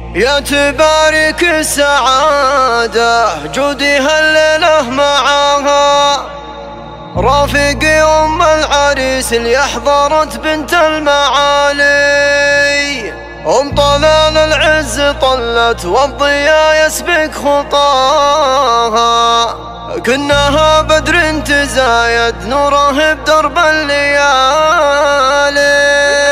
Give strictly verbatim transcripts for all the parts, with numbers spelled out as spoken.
يا تبارك السعادة جودي هالليلة معاها رافقي أم العريس اللي أحضرت بنت المعالي. أم طلال العز طلت والضياء يسبق خطاها كنها بدر تزايد نوره بدرب الليالي.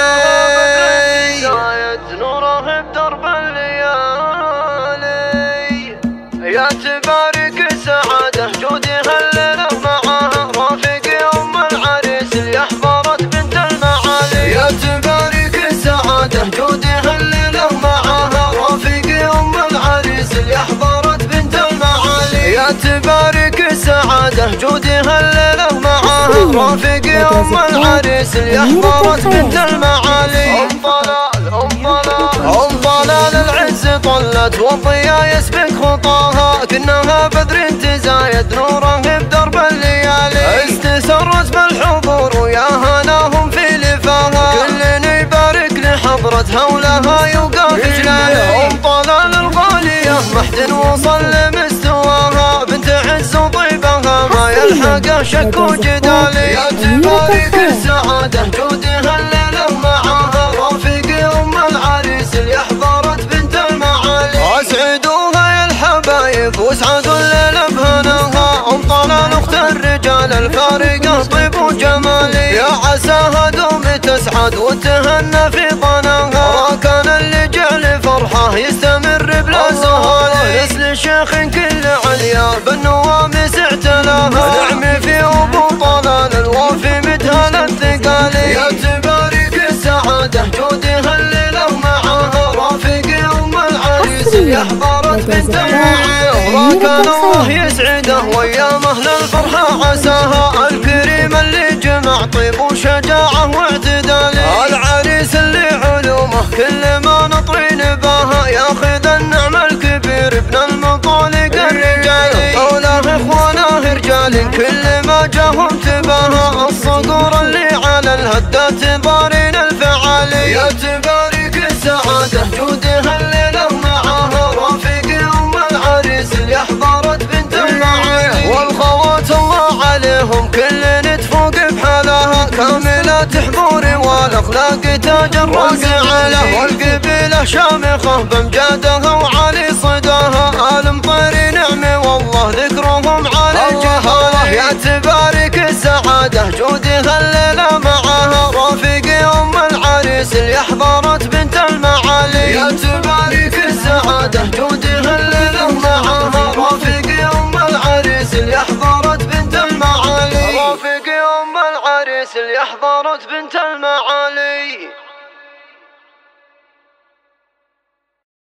يا تبارك السعادة جودي هالليلة معاها رافقي أم العريس اللي أحضرت بنت المعالي. يا تبارك السعادة جودي هالليلة معاها رافقي أم العريس اللي أحضرت بنت المعالي. يا تبارك السعادة جودي هالليلة معاها رافقي أم العريس اللي أحضرت بنت المعالي. أم طلال أم طلال أم طلال العز طلت والضياء يسبق خطاها كنها بدر تزايد نوره بدرب الليالي. استسرت بالحضور ويا هناهم في لفاها كل يبارك لحضرتها ولها يوقف جلاله. أم طلال الغالية محد وصل لمستواها بنت عز وطيبها ما يلحقه شك وجدالي. يا تبارك السعادة جودي هالليلة معاها رافقي أم العريس اللي أحضرت بنت المعالي. أسعدوها يا الحبايب واسعدوا الليلة بهناها أم طلال أخت الرجال الفارقة طيب وجمالي. يا عساها دوم تسعد وتهنى في ضناها كان اللي جعل فرحة يستمر بلا سهالي. نسل الشيخ كل عليا بالنوامس اعتلاها نعمي في أبو طلال الوافي مدهن الثقالي. يا تبارك السعادة جودي هالليلة معاها رافقي أم العريس اللي أحضرت بنت المعالي. وكان الله يسعده وأيامه للفرحة عساها الكريم اللي جمع طيب وشجاعة واعتدالي. العريس اللي علومه كل ما نطري نباها ياخذ النعم الكبير ابن المطالق الرجالي. حوله إخوانه رجال كل ما جاهم تباها الصقور اللي على الهدات ضارين الفعالي. يا تبارك السعادة جودي هالليلة معاها رافقي أم العريس اللي أحضرت بنت المعالي. والخوات الله عليهم كل تفوق بحالها كاملات حضوري والأخلاق تاج الراس على. والقبيلة شامخة بامجادها وعلي صداها المطير نعمة والله ذكرهم على جهاله. يا تبارك السعادة جودي هالليلة معاها رافقي أم العريس اللي أحضرت بنت المعالي. يا تبارك السعادة جودي هالليلة معاها رافقي أم العريس اللي أحضرت بنت المعالي. رافقي أم العريس اللي أحضرت بنت المعالي.